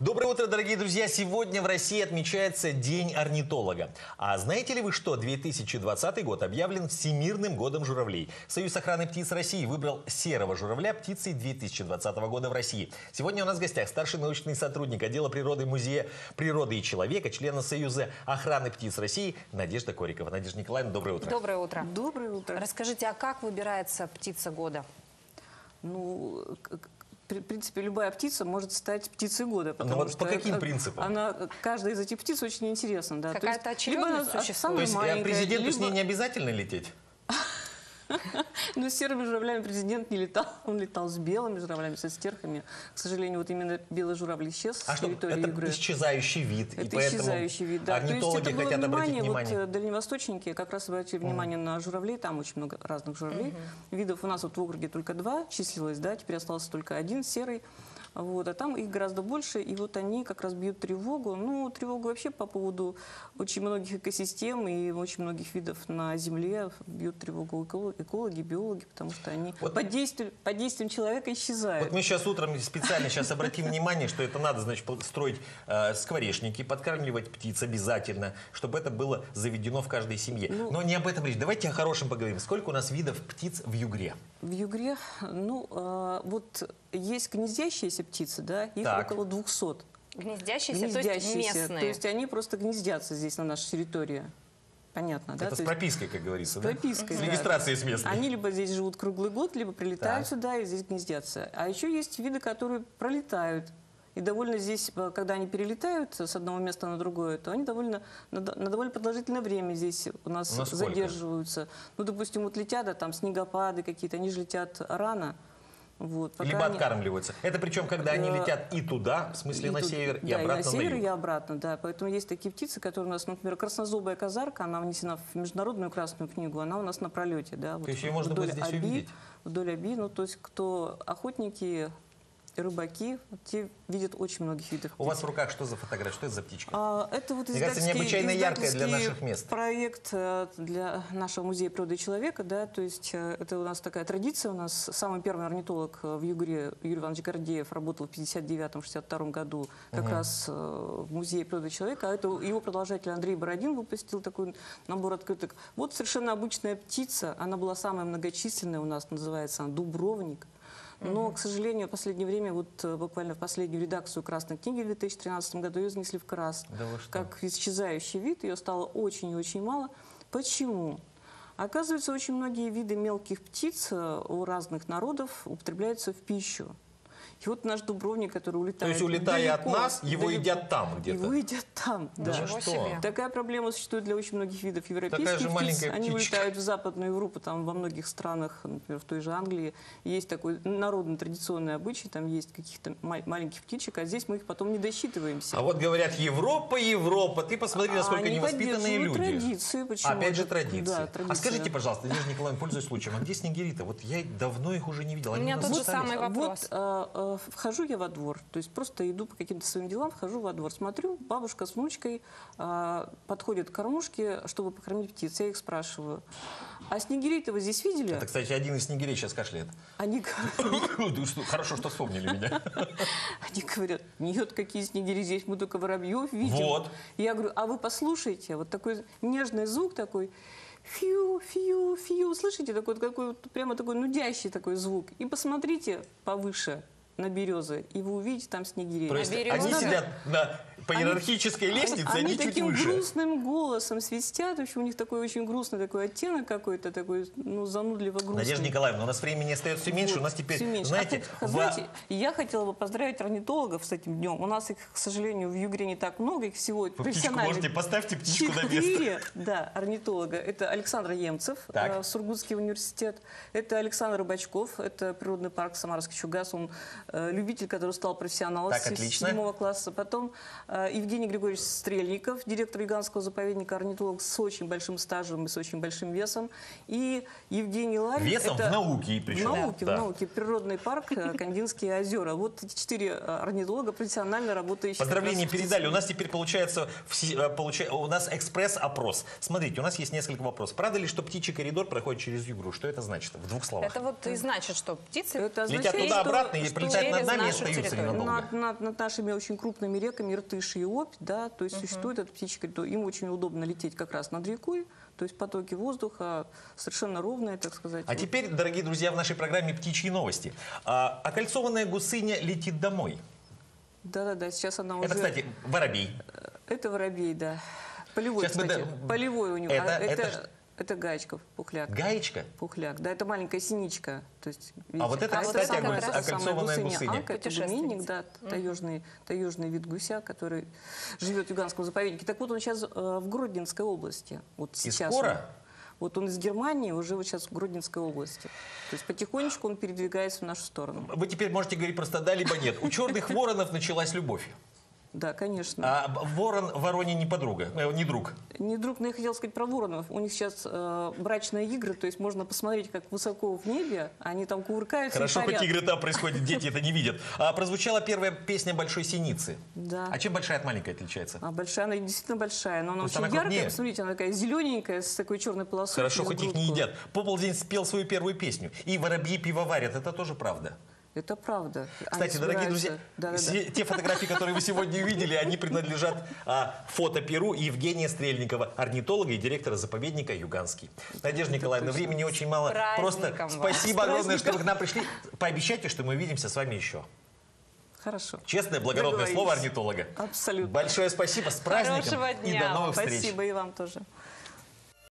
Доброе утро, дорогие друзья! Сегодня в России отмечается День орнитолога. А знаете ли вы, что 2020 год объявлен Всемирным годом журавлей? Союз охраны птиц России выбрал серого журавля птицей 2020 года в России. Сегодня у нас в гостях старший научный сотрудник отдела природы Музея природы и человека, члена Союза охраны птиц России Надежда Корикова. Надежда Николаевна, доброе утро. Доброе утро. Доброе утро. Расскажите, а как выбирается птица года? Ну, в принципе, любая птица может стать птицей года. Ну вот по каким принципам? Каждая из этих птиц очень интересна. Да. Какая-то очередность существует? То есть президенту с ней не обязательно лететь? Ну, с серыми журавлями президент не летал. Он летал с белыми журавлями, со стерхами. К сожалению, вот именно белый журавль исчез с территории Югры. Это исчезающий вид. Это исчезающий вид, да. Орнитологи хотят обратить внимание. Вот дальневосточники как раз обратили внимание на журавлей. Там очень много разных журавлей. Видов у нас вот в округе только 2 числилось, да, теперь остался только 1 серый. Вот, а там их гораздо больше, и вот они как раз бьют тревогу. Ну, тревогу вообще по поводу очень многих экосистем и очень многих видов на Земле бьют тревогу экологи, биологи, потому что они вот под действием человека исчезают. Вот мы сейчас утром специально обратим внимание, что это надо, значит, строить скворечники, подкармливать птиц обязательно, чтобы это было заведено в каждой семье. Ну, но не об этом речь. Давайте о хорошем поговорим. Сколько у нас видов птиц в Югре? В Югре, ну, вот есть гнездящиеся птицы, да, их около 200. Гнездящиеся, то есть местные? То есть они просто гнездятся здесь, на нашей территории. Понятно, да? Это с пропиской, как говорится, да? С пропиской, С да. регистрацией с местной. Они либо здесь живут круглый год, либо прилетают сюда и здесь гнездятся. А еще есть виды, которые пролетают. И довольно здесь, когда они перелетают с одного места на другое, то они на довольно продолжительное время здесь у нас задерживаются. Ну, допустим, вот летят, а там снегопады какие-то, они же летят рано. Вот, либо откармливаются. Это причем, когда они летят и туда, в смысле на север, и обратно на юг. Да, и на север, и обратно, да. Поэтому есть такие птицы, которые у нас, например, краснозобая казарка, она внесена в Международную Красную книгу, она у нас на пролете, да. То есть ее можно будет здесь увидеть? Вдоль Оби, ну, то есть кто охотники, рыбаки, те видят очень многих видов птиц. У вас в руках что за фотография, что это за птичка? Это вот мне кажется, необычайно яркая для наших мест. Проект для нашего Музея природы и человека, да, то есть это у нас такая традиция, у нас самый первый орнитолог в Югре, Юрий Иванович Гордеев, работал в 59-62 году как раз в Музее природы и человека, а это его продолжатель Андрей Бородин выпустил такой набор открыток. Вот совершенно обычная птица, она была самая многочисленная у нас, называется она дубровник. Но, к сожалению, в последнее время, вот буквально в последнюю редакцию Красной книги в 2013 году ее занесли в КРАС. Да как исчезающий вид, ее стало очень и очень мало. Почему? Оказывается, очень многие виды мелких птиц у разных народов употребляются в пищу. И вот наш дубровник, который улетает То есть, улетая далеко, от нас, его едят там где-то? Его едят там, да. Что? Такая проблема существует для очень многих видов европейских птиц. Они улетают в Западную Европу, там во многих странах, например, в той же Англии, есть такой народный традиционный обычай, там есть каких-то маленьких птичек, а здесь мы их потом не досчитываемся. А вот говорят, Европа, Европа, ты посмотри, насколько невоспитанные люди. Традиции, почему? Опять же традиции. Да, традиции. А скажите, пожалуйста, Надежда Николаевна, пользуясь случаем, а где снегири-то? Вот я давно их уже не видел. У меня тот же самый вопрос. Вхожу я во двор, то есть просто иду по каким-то своим делам, вхожу во двор, смотрю, бабушка с внучкой подходит к кормушке, чтобы покормить птиц. Я их спрашиваю, а снегирей-то вы здесь видели? Это, кстати, один из снегирей сейчас кашляет. Они Хорошо, что вспомнили меня. Они говорят, нет, какие снегири здесь, мы только воробьев видим. Вот. Я говорю, а вы послушайте, вот такой нежный звук такой, фью, фью, фью, слышите, такой прямо такой нудящий такой звук. И посмотрите повыше на березы, и вы увидите там снегирей. То есть они сидят по иерархической лестнице, они чуть таким выше. грустным голосом свистят, в общем, у них такой очень грустный такой оттенок какой-то, такой, ну, занудливо грустный. Надежда Николаевна, у нас времени остается все меньше, у нас теперь, знаете... Знаете, я хотела бы поздравить орнитологов с этим днем. У нас их, к сожалению, в Югре не так много, их всего профессиональных. Можете, поставьте птичку на место. 4, да, орнитолога. Это Александр Емцев, Сургутский университет. Это Александр Рыбачков, это природный парк Самарский Чугас. Он любитель, который стал профессионалом с 7 класса. Потом Евгений Григорьевич Стрельников, директор Юганского заповедника, орнитолог с очень большим стажем и с очень большим весом. И Евгений Ларин. Весом в науке причем. В науке. Природный парк Кандинские озера. Вот эти 4 орнитолога, профессионально работающие. Поздравления передали. У нас теперь получается, у нас экспресс-опрос. Смотрите, у нас есть несколько вопросов. Правда ли, что птичий коридор проходит через Югру? Что это значит? В 2 словах. Это вот и значит, что птицы летят туда-обратно и прилетают над нами и остаются ненадолго. Над нашими очень крупными реками Иртыш и Обь, да, то есть существует этот птичий коридор. Им очень удобно лететь как раз над рекой, то есть потоки воздуха совершенно ровные, так сказать. А теперь, дорогие друзья, в нашей программе «Птичьи новости». Окольцованная гусыня летит домой. Да-да-да, сейчас она уже... Это, кстати, воробей. Это воробей, да. Полевой, Сейчас кстати. Полевой у него. Это гаечка, пухляк. Гаечка? Пухляк. Да, это маленькая синичка. То есть, видите, а вот это, кстати, окольцованная гусыня. Анка, это буменник, да, таежный вид гуся, который живет в Юганском заповеднике. Так вот, он сейчас в Гродненской области. Вот сейчас. И скоро? Вот он из Германии, уже вот сейчас в Гродненской области. То есть потихонечку он передвигается в нашу сторону. Вы теперь можете говорить просто да, либо нет. У черных воронов началась любовь. Да, конечно. А ворон вороне не подруга, не друг. Не друг, но я хотела сказать про воронов. У них сейчас брачные игры, то есть можно посмотреть, как высоко в небе, они там кувыркаются. Хорошо, хоть игры там происходят, дети это не видят. Прозвучала первая песня «Большой синицы». Да. А чем большая от маленькой отличается? Большая, она действительно большая, но она очень яркая. Крупнее. Посмотрите, она такая зелененькая, с такой черной полосой. Хорошо, хоть их не едят. Пополдень спел свою первую песню. И воробьи пивоварят, это тоже правда. Это правда. Кстати, дорогие друзья, те фотографии, которые вы сегодня увидели, они принадлежат фотоперу Евгения Стрельникова, орнитолога и директора заповедника Юганский. Надежда Николаевна, времени очень мало. Просто спасибо огромное, что вы к нам пришли. Пообещайте, что мы увидимся с вами еще. Хорошо. Честное, благородное слово орнитолога. Абсолютно. Большое спасибо, с праздником. Хорошего дня. И до новых встреч. Спасибо и вам тоже.